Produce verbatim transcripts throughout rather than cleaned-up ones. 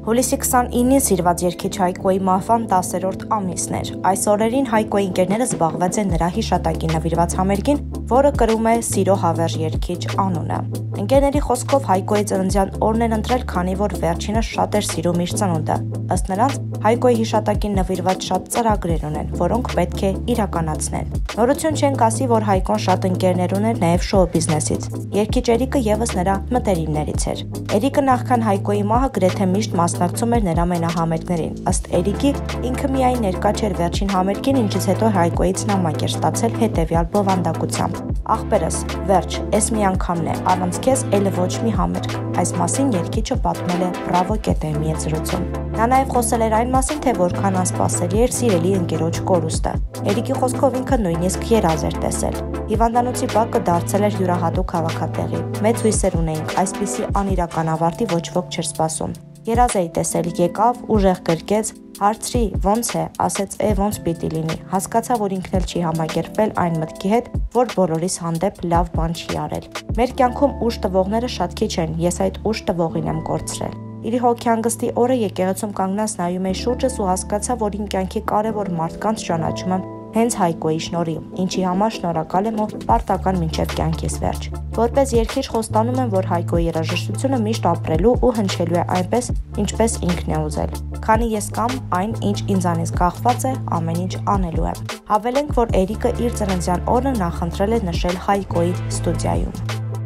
Հուլիսի քսանինին սիրված երգիչ Հայկոյի մահվան տասերորդ ամիսն էր։ Այս օրերին Հայկոյի ընկերները զբաղված են նրա հիշատակին նվիրված համերգին, որը կրում է «Սիրո հավերժ երգիչ» անունը։ Ընկերների խոսքով Հայկոյի ծննդյան օրն են ընտրել, քանի որ վերջինս շատ էր սիրում իր ծնունդը։ Ըստ նրանց, Հայկոյի հիշատակին նվիրված շատ ծրագրեր ունեն, որոնք պետք է իրականացնեն։ Նորություն չենք ասի, որ Հայկոն շատ ընկերներ ուներ նաև շոու բիզնեսից։ Երգիչ Էրիկը ևս նրա մտերիմներից էր։ Էրիկը նախքան Հայկոյի մահը գրեթե միշտ մասնակցում էր նրա մենահամերգներին։ Ըստ Էրիկի, ինքը միայն ներկա չէր վերջին համերգին, ինչից հետո Հայկոյից նամակ էր ստացել հետևյալ բովանդակությամբ. «Ախպերս, վերջ, էս մի անգամն է, առանց քեզ էլ ոչ մի համերգ»։ Այս մասին երգիչը պատմել է Bravo կետեմի հետ զրույցում։ Նա նաև խոսել էր այն մասին, թե որքան անսպասելի էր սիրելի ընկերոջ կորուստը։ Էրիկի խոսքով ինքը նույնիսկ երազ էր տեսել։ Հիվանդանոցի բակը դարձել էր յուրահատուկ հավաքատեղի։ Մեծ հույսեր ունեինք, այսպիսի անիրական ավարտի ոչ ոք չէր սպասում։ Երազ էի տեսել, եկավ, ուժեղ գրկեց, հարցրի, ոնց է, ասեց, է ոնց պիտի լինի։ Հասկացա, որ ինքն էլ չի համակերպվել այն մտքի հետ, որ բոլորիս հանդեպ լավ բան չի արել։ Մեր կյանքում ուժ տվողները շատ քիչ են, ես այդ ուժ տվողին եմ կորցրել։ Իր հոգեհանգստի օրը եկեղեցում կանգնած նայում էի շուրջս ու հասկացա, որ իմ կյանքի կարևոր մարդկանց ճանաչում եմ հենց Հայկոյի շնորհիվ, ինչի համար շնորհակալ եմ ու պարտական մինչև կյանքիս վերջ։ Որպես երգիչ խոստանում եմ, որ Հայկոյի երաժշտությունը միշտ ապրելու ու հնչելու է այնպես, ինչպես ինքն է ուզել։ Քանի ես կամ այն, ինչ ինձանից կախված է, ամեն ինչ անելու եմ։ Հավելենք, որ Էրիկը իր ծննդյան օրը նախընտրել է նշել Հայկոյի ստուդիայում։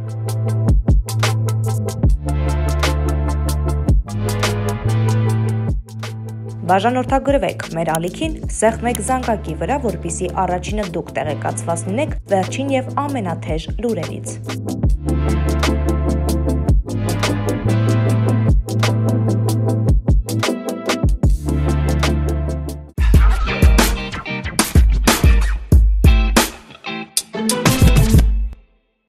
Բաժանորդագրվեք մեր ալիքին, սեղմեք զանգակի վրա, որպեսզի առաջինը դուք տեղեկացված լինեք վերջին և ամենաթեժ լուրերից։